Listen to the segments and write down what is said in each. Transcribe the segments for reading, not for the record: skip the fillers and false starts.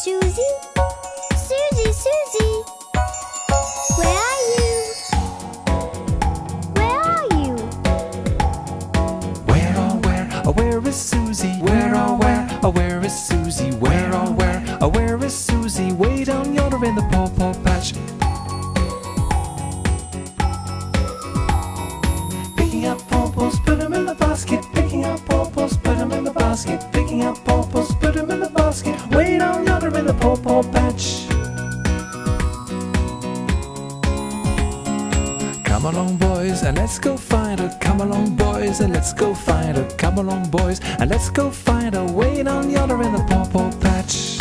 Susie? Susie, Susie! Where are you? Where are you? Where, oh where is Susie? Where, oh where is Susie? Where, oh where is Susie? Way down yonder in the pawpaw patch. Picking up pawpaws, put them in the basket. Picking up pawpaws, put them in the basket. Picking up pawpaws, put them in the basket. Way down yonder in the pawpaw patch. Come along, boys, and let's go find her. Come along, boys, and let's go find her. Come along, boys, and let's go find her. Way down yonder in the pawpaw patch.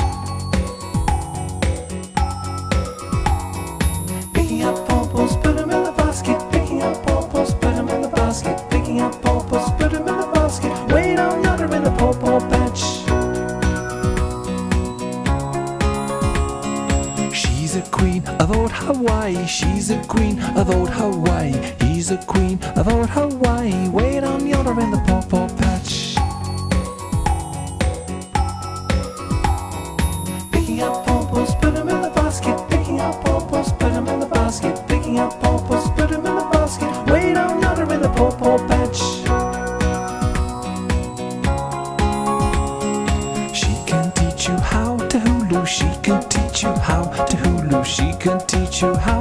Picking up pawpaws, put them in the basket. Picking up pawpaws, put them in the basket. Picking up pawpaws, put them in the basket. Way down yonder in the pawpaw patch. She's a queen of old Hawaii. She's a queen of old Hawaii. He's a queen of old Hawaii. Way down yonder in the pawpaw patch. Picking up pawpaws, put them in the basket. Picking up pawpaws, put them in the basket. Picking up pawpaws, put them in the basket. Way down yonder in the pawpaw patch. She can teach you how to hulu. She can teach you how to hulu. She can teach you how